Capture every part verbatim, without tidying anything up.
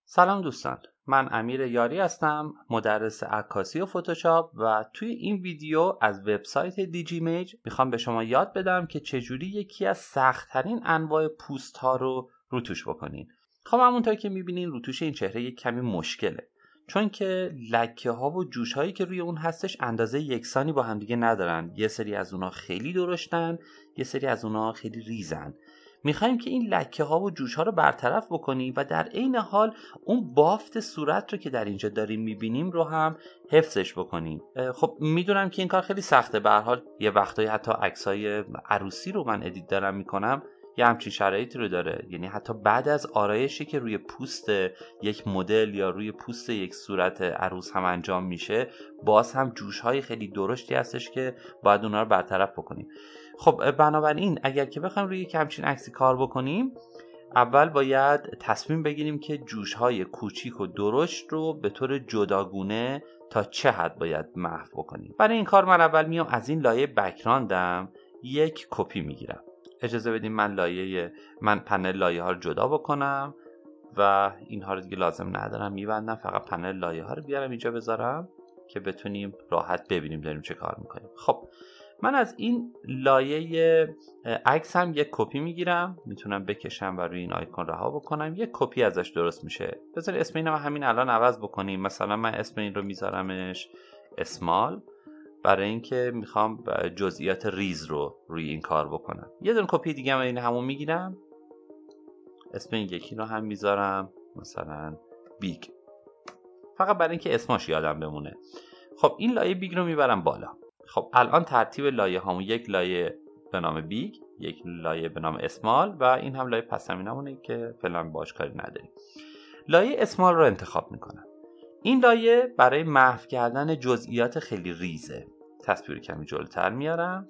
سلام دوستان، من امیر یاری هستم، مدرس عکاسی و فتوشاپ و توی این ویدیو از وبسایت دیجیمیج میخوام به شما یاد بدم که چجوری یکی از سخت‌ترین انواع پوست ها رو روتوش بکنین. خب همونطور که میبینین روتوش این چهره یک کمی مشکله، چون که لکه ها و جوش هایی که روی اون هستش اندازه یکسانی با هم دیگه ندارن. یه سری از اونها خیلی درشتن، یه سری از اونها خیلی ریزن. میخوایم که این لکه ها و جوش ها رو برطرف بکنیم و در عین حال اون بافت صورت رو که در اینجا داریم میبینیم رو هم حفظش بکنیم. خب میدونم که این کار خیلی سخته، به هر حال یه وقتایی حتی عکسای عروسی رو من ادیت دارم میکنم یه همچین شرایطی رو داره، یعنی حتی بعد از آرایشی که روی پوست یک مدل یا روی پوست یک صورت عروس هم انجام میشه، باز هم جوش های خیلی درشتی هستش که باید اونا رو برطرف بکنیم. خب بنابراین اگر که بخوایم روی یک همچین عکسی کار بکنیم، اول باید تصمیم بگیریم که جوش های کوچیک و درشت رو به طور جداگونه تا چه حد باید محو بکنیم. برای این کار من اول میام از این لایه بک‌گراندم یک کپی میگیرم. اجازه بدیم من لایه من پنل لایه ها رو جدا بکنم و اینها رو دیگه لازم ندارم میبندم، فقط پنل لایه ها رو بیارم اینجا بذارم که بتونیم راحت ببینیم داریم چه کار میکنیم. خب من از این لایه عکس هم یک کپی میگیرم، میتونم بکشم و روی این آیکون رها بکنم، یک کپی ازش درست میشه. بذار اسم اینو همین الان عوض بکنیم. مثلا من اسم این رو میذارمش اسمال، برای اینکه میخوام جزئیات ریز رو روی این کار بکنم. یه دونه کپی دیگه هم این همون میگیرم، اسم این یکی رو هم میذارم مثلا بیگ، فقط برای اینکه اسمش یادم بمونه. خب این لایه بیگ رو میبرم بالا. خب الان ترتیب لایه هامون یک لایه به نام بیگ، یک لایه به نام اسمال و این هم لایه پس زمینمونه که فعلا باهاش کاری نداریم. لایه اسمال رو انتخاب میکنم. این لایه برای محو کردن جزئیات خیلی ریزه. تصویر کمی جلوتر میارم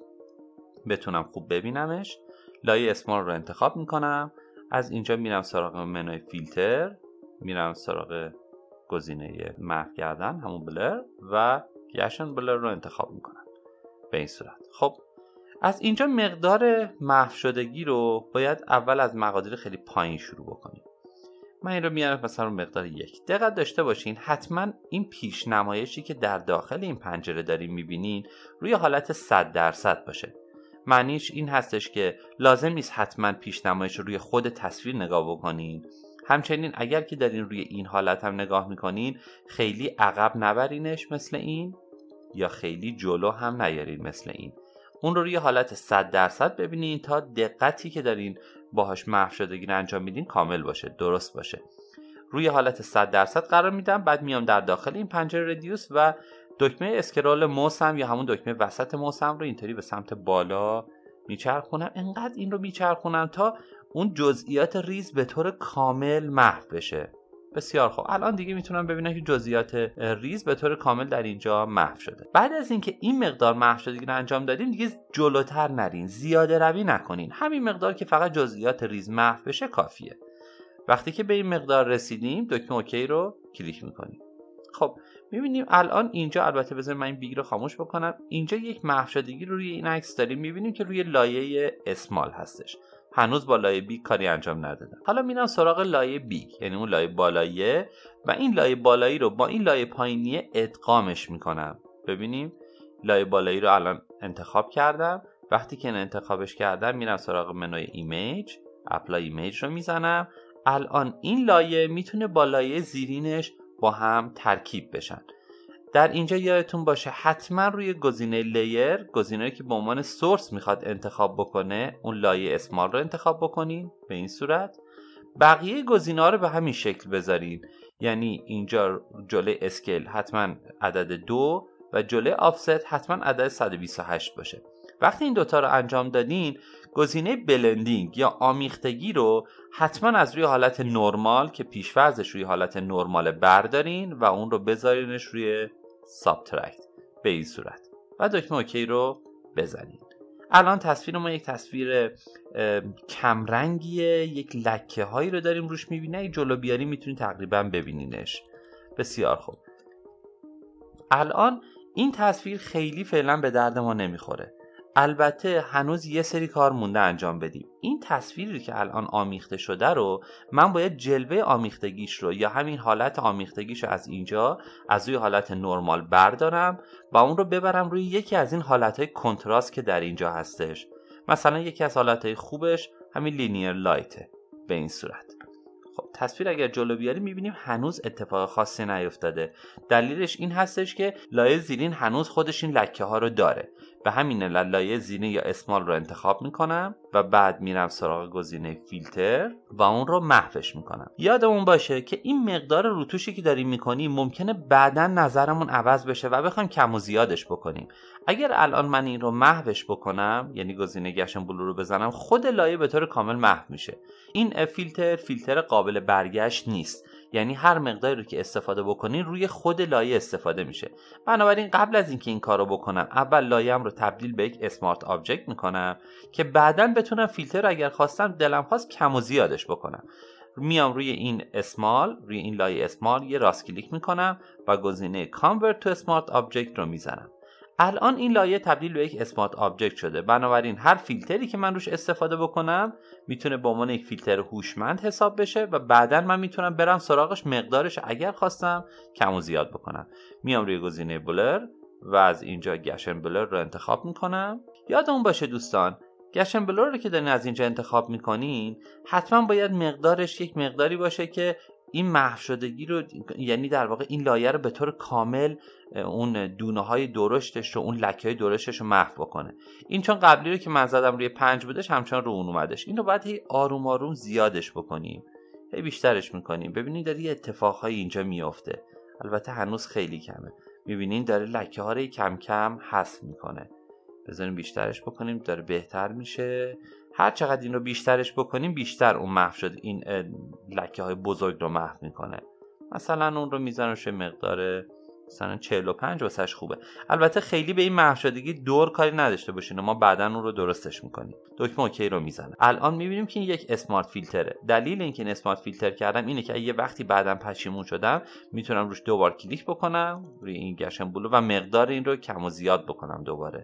بتونم خوب ببینمش. لایه اسمال رو انتخاب میکنم. از اینجا میرم سراغ منوی فیلتر، میرم سراغ گزینه محو کردن همون بلر و گشن بلر رو انتخاب میکنم به این صورت. خب از اینجا مقدار محو شدگی رو باید اول از مقادیر خیلی پایین شروع بکنیم. من این رو میارم مثلا رو مقدار یک. دقت داشته باشین حتما این پیش نمایشی که در داخل این پنجره داریم میبینین روی حالت صد درصد باشه. معنیش این هستش که لازم نیست حتما پیش نمایش رو روی خود تصویر نگاه بکنین. همچنین اگر که دارین روی این حالت هم نگاه میکنین، خیلی عقب نبرینش مثل این یا خیلی جلو هم نیارین مثل این. اون رو روی حالت صد درصد ببینین تا دقتی که دارین باهاش محو شدگی رو انجام میدین کامل باشه، درست باشه. روی حالت صد درصد قرار میدم، بعد میام در داخل این پنجره ردیوس و دکمه اسکرول موسم یا همون دکمه وسط موسم رو اینطوری به سمت بالا میچرخونم. انقدر این رو میچرخونم تا اون جزئیات ریز به طور کامل محو بشه. بسیار خوب، الان دیگه میتونم ببینم که جزئیات ریز به طور کامل در اینجا محو شده. بعد از اینکه این مقدار محو شدگی رو انجام دادیم دیگه جلوتر نرین، زیاده روی نکنین. همین مقدار که فقط جزئیات ریز محو بشه کافیه. وقتی که به این مقدار رسیدیم دکمه اوکی رو کلیک میکنیم. خب میبینیم الان اینجا، البته بذاریم من این بیگ رو خاموش بکنم، اینجا یک محو شدگی رو روی این عکس داریم میبینیم که روی لایه اسمال هستش. هنوز با لایه بیگ کاری انجام ندادم. حالا میرم سراغ لایه بیگ، یعنی اون لایه بالاییه، و این لایه بالایی رو با این لایه پایینیه ادغامش میکنم. ببینیم لایه بالایی رو الان انتخاب کردم. وقتی که انتخابش کردم میرم سراغ منوی ایمیج، اپلای ایمیج رو میزنم. الان این لایه میتونه با لایه زیرینش با هم ترکیب بشن. در اینجا یادتون باشه حتما روی گزینه لیر، گزینه‌ای که به عنوان سورس میخواد انتخاب بکنه، اون لایه اسمال رو انتخاب بکنین به این صورت. بقیه گزینه‌ها رو به همین شکل بذارین، یعنی اینجا جلوی اسکیل حتما عدد دو و جلوی آفست حتما عدد صد و بیست و هشت باشه. وقتی این دوتا رو انجام دادین، گزینه بلندینگ یا آمیختگی رو حتما از روی حالت نرمال که پیش‌فرضش روی حالت نرمال بردارین و اون رو بذارینش روی سابترکت به این صورت و دکمه اوکی رو بزنین. الان تصویر ما یک تصویر کمرنگیه، یک لکه هایی رو داریم روش میبینه. یک جلو بیاری میتونید تقریبا ببینینش. بسیار خوب، الان این تصویر خیلی فعلا به درد ما نمیخوره. البته هنوز یه سری کار مونده انجام بدیم. این تصویری که الان آمیخته شده رو من باید جلوه آمیختگیش رو یا همین حالت آمیختگیش رو از اینجا از روی حالت نرمال بردارم و اون رو ببرم روی یکی از این حالتهای کنتراست که در اینجا هستش. مثلا یکی از حالتهای خوبش همین لینیر لایته به این صورت. خب تصویر اگر جلو بیاریم میبینیم هنوز اتفاق خاصی نیفتاده. دلیلش این هستش که لایه زیرین هنوز خودش این لکه ها رو داره. به همین علت لایه زیرین یا اسمال رو انتخاب میکنم و بعد میرم سراغ گزینه فیلتر و اون رو محوش میکنم. یادمون باشه که این مقدار روتوشی که داریم میکنیم ممکنه بعداً نظرمون عوض بشه و بخوایم کم و زیادش بکنیم. اگر الان من این رو محوش بکنم، یعنی گزینه گشن بلو رو بزنم، خود لایه به طور کامل محو میشه. این فیلتر فیلتر قابل برگشت نیست، یعنی هر مقداری رو که استفاده بکنین روی خود لایه استفاده میشه. بنابراین قبل از اینکه این کارو بکنم اول لایه‌ام رو تبدیل به یک اسمارت آبجکت میکنم که بعداً بتونم فیلتر رو اگر خواستم دلم خواست کم و زیادش بکنم. میام روی این اسمال، روی این لایه اسمال یه راست کلیک میکنم و گزینه Convert to Smart Object رو میزنم. الان این لایه تبدیل به یک اسمارت آبجکت شده. بنابراین هر فیلتری که من روش استفاده بکنم میتونه به عنوان یک فیلتر هوشمند حساب بشه و بعداً من میتونم برم سراغش مقدارش اگر خواستم کم و زیاد بکنم. میام روی گزینه بلر و از اینجا گشن بلر رو انتخاب میکنم. یادمون باشه دوستان، گشن بلر رو که دارین از اینجا انتخاب میکنین حتما باید مقدارش یک مقداری باشه که این محو شدگی رو، یعنی در واقع این لایه رو به طور کامل اون دونه های درشتش رو، اون لکه های درشتش رو محو بکنه. این چون قبلی رو که من زدم روی پنج بودش همچنان رو اون اومدش. این رو باید هی آروم آروم زیادش بکنیم، هی بیشترش میکنیم. ببینید داره یه اتفاقهای اینجا میافته. البته هنوز خیلی کمه. میبینین داره لکه ها رو کم کم حذف میکنه. بذاریم بیشترش بکنیم، داره بهتر میشه. هر چقدر این رو بیشترش بکنیم بیشتر اون محو شد این لکه های بزرگ رو محو میکنه. مثلا اون رو میزنم روی مقدار مثلا چهل و پنج واسش خوبه. البته خیلی به این محو شدگی دور کاری نداشته باشین، ما بعداً اون رو درستش میکنیم. دکمه اوکی رو میزنم. الان میبینیم که این یک اسمارت فیلتره. دلیل اینکه این اسمارت فیلتر کردم اینه که یه وقتی بعداً پشیمون شدم میتونم روش دوبار کلیک بکنم روی این گشن بلو و مقدار این رو کم و زیاد بکنم دوباره.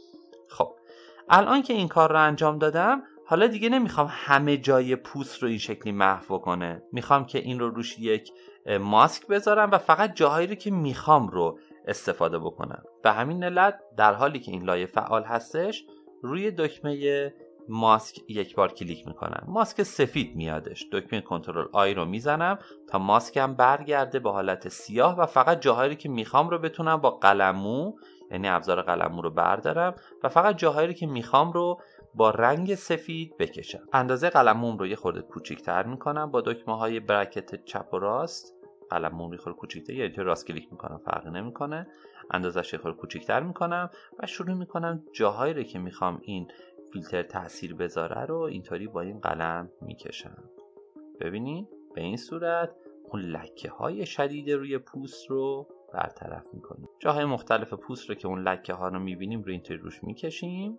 خب الان که این کار رو انجام دادم، حالا دیگه نمیخوام همه جای پوست رو این شکلی محو کنه. میخوام که این رو روش یک ماسک بذارم و فقط جاهایی رو که میخوام رو استفاده بکنم. به همین علت در حالی که این لایه فعال هستش روی دکمه ماسک یک بار کلیک میکنم. ماسک سفید میادش. دکمه کنترل آی رو میزنم تا ماسکم برگرده به حالت سیاه و فقط جاهایی که میخوام رو بتونم با قلمو، یعنی ابزار قلمو رو بردارم و فقط جاهایی که میخوام رو با رنگ سفید بکشم. اندازه قلموم رو یه خورده کوچیک‌تر میکنم با دکمه های برکت چپ و راست. قلموم یه خورده کوچیک‌تر، یعنی تو راست کلیک میکنم فرقی نمیکنه. اندازه‌اش یه خورده کوچیک‌تر میکنم و شروع میکنم جاهایی رو که میخوام این فیلتر تاثیر بذاره رو اینطوری با این قلم میکشم. ببینید به این صورت اون لکه های شدید روی پوست رو برطرف میکنیم. جاهای مختلف پوست رو که اون لکه ها رو میبینیم روی اینطوری روش میکشیم.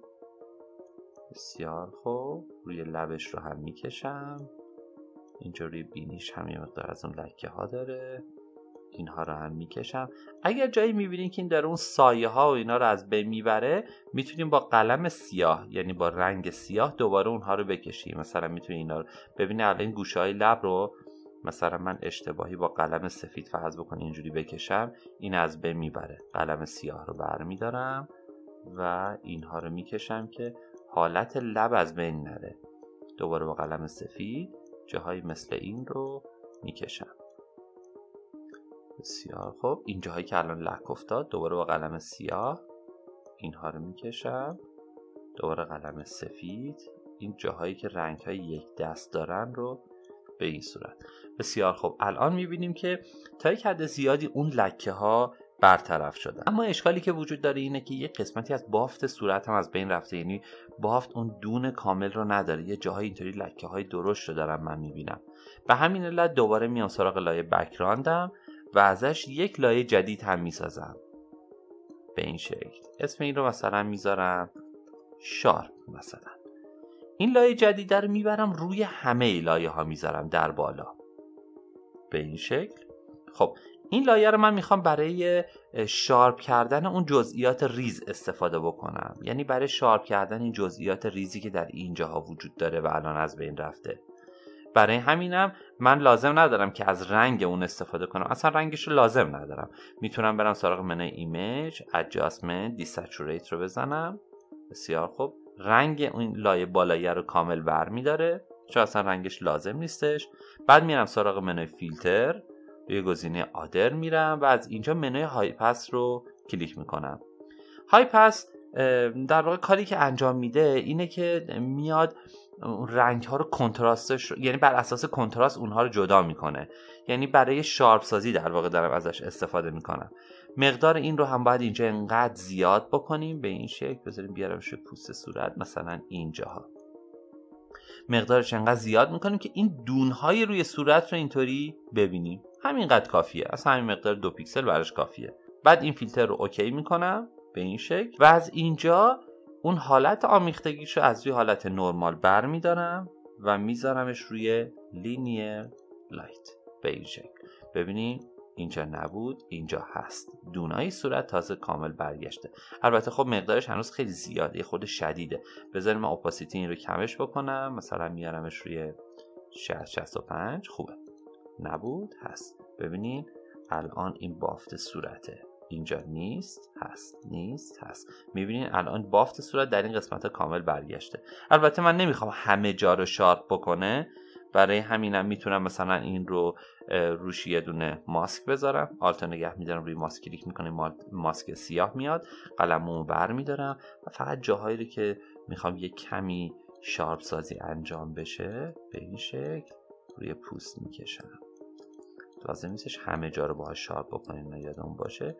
بسیار خوب. روی لبش رو هم میکشم. اینجا روی بینیش هم یه مقدار از اون لکه ها داره. اینها رو هم میکشم. اگر جایی میبینین که این داره اون سایه ها و اینا رو از بین میبره، میتونیم با قلم سیاه، یعنی با رنگ سیاه دوباره اونها رو بکشیم. مثلا میتونین اینا رو ببینید الان این گوشه های لب رو مثلا من اشتباهی با قلم سفید فرض بکنم اینجوری بکشم، این از بین میبره. قلم سیاه رو برمیدارم و اینها رو میکشم که حالت لب از بین نره. دوباره با قلم سفید جاهای مثل این رو میکشم. بسیار خوب. این جاهایی که الان لک افتاد دوباره با قلم سیاه اینها رو میکشم. دوباره قلم سفید این جاهایی که رنگ های یک دست دارن رو به این صورت. بسیار خوب. الان میبینیم که تا یک حد زیادی اون لکه ها برطرف شدن. اما اشکالی که وجود داره اینه که یه قسمتی از بافت صورت هم از بین رفته، یعنی بافت اون دون کامل رو نداره. یه جاهای اینطوری لکه های درشت رو دارم من میبینم. به همین علت دوباره میام سراغ لایه بک‌گراندم و ازش یک لایه جدید هم میسازم به این شکل. اسم این رو مثلا میذارم شارپ مثلا. این لایه جدید رو میبرم روی همه لایه ها میذارم در بالا به این شکل. خب این لایه رو من میخوام برای شارپ کردن اون جزئیات ریز استفاده بکنم، یعنی برای شارپ کردن این جزئیات ریزی که در اینجاها وجود داره و الان از بین رفته. برای همینم من لازم ندارم که از رنگ اون استفاده کنم، اصلا رنگش رو لازم ندارم. میتونم برم سراغ منوی ایمیج، ادجاستمنت، دیسچوریت رو بزنم. بسیار خوب، رنگ اون لایه بالاییه رو کامل برمی‌داره چون اصلا رنگش لازم نیستش. بعد میرم سراغ منوی فیلتر، روی گزینه آدر میرم و از اینجا منوی های پس رو کلیک میکنم. های پس در واقع کاری که انجام میده اینه که میاد رنگ ها رو کنتراستش، یعنی بر اساس کنتراست اونها رو جدا میکنه، یعنی برای شارپ سازی در واقع دارم ازش استفاده میکنم. مقدار این رو هم باید اینجا انقدر زیاد بکنیم، به این شکل بذاریم بیارمش پوست صورت، مثلا اینجاها مقدارش انقدر زیاد میکنیم که این دونهای روی صورت رو اینطوری ببینیم. همینقدر کافیه، اصلا همین مقدار دو پیکسل براش کافیه. بعد این فیلتر رو اوکی میکنم به این شکل و از اینجا اون حالت آمیختگیش رو از روی حالت نرمال بر میدارم و میذارمش روی لینیر لایت به این شکل. ببینید اینجا نبود، اینجا هست، دونای صورت تازه کامل برگشته. البته خب مقدارش هنوز خیلی زیاده، یه خود شدیده. بذاریم من اپاسیتی این رو کمش بکنم، مثلا میارمش روی شصت شصت و پنج. خوبه، نبود، هست. ببینید الان این بافت صورته، اینجا نیست، هست، نیست، هست. میبینین الان بافت صورت در این قسمت کامل برگشته. البته من نمیخوام همه جا رو شارپ بکنه، برای همینم میتونم مثلا این رو روش یه دونه ماسک بذارم، آلت نگه میدارم، روی ماسک کلیک میکنیم، ماسک سیاه میاد، قلممو بر میدارم و فقط جاهایی رو که میخوام یه کمی شارپ سازی انجام بشه به این شکل روی پوست میکشم. لازم نیستش همه جا رو باهاش شارپ بکنیم، یادمون باشه.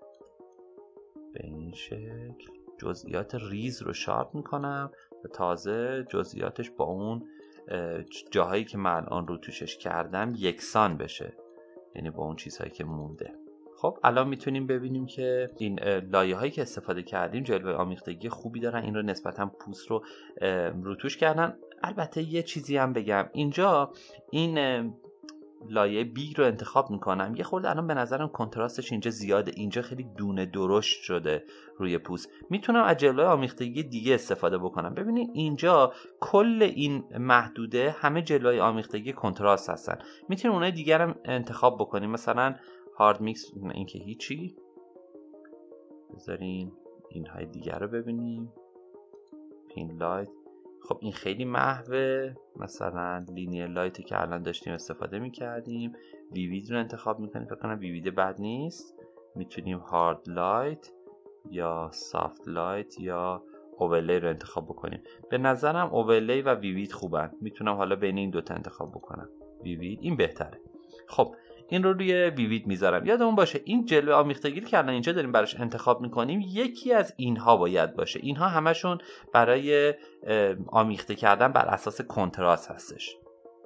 به این شکل جزئیات ریز رو شارپ میکنم و تازه جزئیاتش با اون جاهایی که من الان رو توشش کردم یکسان بشه، یعنی با اون چیزهایی که مونده. خب الان میتونیم ببینیم که این لایه هایی که استفاده کردیم جلوه آمیختگی خوبی دارن، این رو نسبتا پوست رو رو توش کردن. البته یه چیزی هم بگم، اینجا این لایه بیگ رو انتخاب میکنم، یه خورده الان به نظرم کنتراستش اینجا زیاده، اینجا خیلی دونه درشت شده روی پوست. میتونم از جلوه آمیختگی دیگه استفاده بکنم. ببینید اینجا کل این محدوده همه جلوه آمیختگی کنتراست هستن، میتونیم اونای دیگر هم انتخاب بکنیم، مثلا هارد میکس، این که هیچی. بذارین اینهای دیگر رو ببینیم، پین لایت. خب این خیلی محوه، مثلا لینیر لایت که الان داشتیم استفاده میکردیم. ویوید رو انتخاب میکنیم، فکر کنم ویوید بد نیست. میتونیم هارد لایت یا سافت لایت یا اوورلی رو انتخاب بکنیم. به نظرم اوورلی و ویوید خوبن، میتونم حالا بین این دوتا انتخاب بکنم. ویوید این بهتره. خب این رو روی ویوید میذارم. یادمون باشه این جلوه آمیختگی که الان اینجا داریم براش انتخاب میکنیم یکی از اینها باید باشه. اینها همشون برای آمیخته کردن بر اساس کنتراست هستش.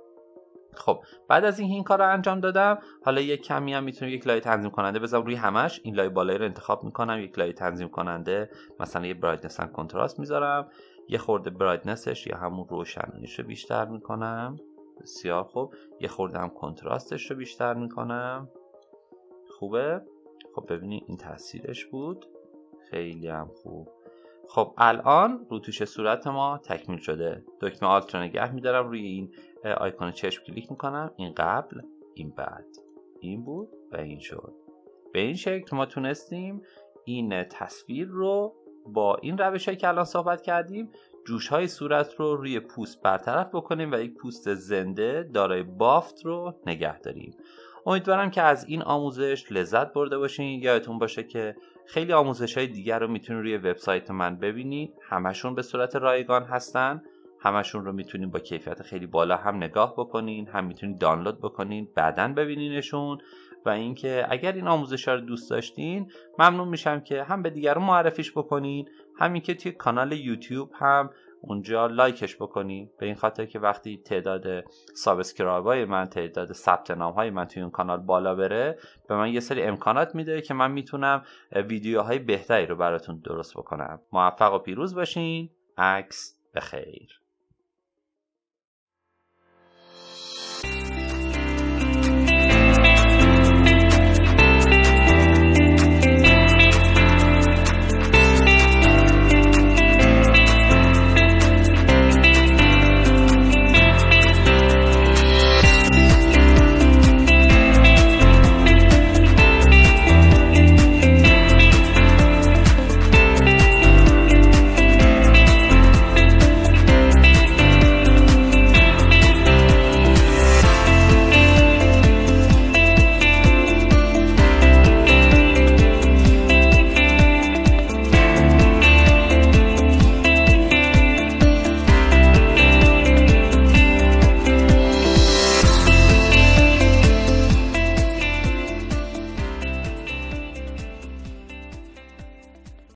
خب بعد از این این کار رو انجام دادم، حالا یک کمی هم میتونم یک لایه تنظیم کننده بذارم روی همش. این لایه بالایی رو انتخاب میکنم، یک لایه تنظیم کننده، مثلا یه برایتنس اند کنتراست میذارم، یه خورده برایتنسش یا همون روشناییش رو بیشتر میکنم. بسیار خوب، یه خورده هم کنتراستش رو بیشتر میکنم. خوبه. خب ببینید این تاثیرش بود، خیلی هم خوب. خب الان روتوش صورت ما تکمیل شده. دکمه آلت رو نگه میدارم، روی این آیکون چشم کلیک میکنم. این قبل، این بعد، این بود و این شد. به این شکل ما تونستیم این تصویر رو با این روشی که الان صحبت کردیم جوش های صورت رو روی پوست برطرف بکنیم و یک پوست زنده دارای بافت رو نگه داریم. امیدوارم که از این آموزش لذت برده باشین. یادتون باشه که خیلی آموزش های دیگر رو میتونید روی وبسایت من ببینید، همشون به صورت رایگان هستن، همشون رو میتونید با کیفیت خیلی بالا هم نگاه بکنین، هم میتونید دانلود بکنین بعدن ببینینشون. و اینکه اگر این آموزش ها رو دوست داشتین ممنون میشم که هم به دیگران معرفیش بکنین، همین که توی کانال یوتیوب هم اونجا لایکش بکنین، به این خاطر که وقتی تعداد سابسکرایبای من، تعداد ثبت نام های من توی اون کانال بالا بره، به من یه سری امکانات میده که من میتونم ویدیوهای بهتری رو براتون درست بکنم. موفق و پیروز باشین. عکس بخیر.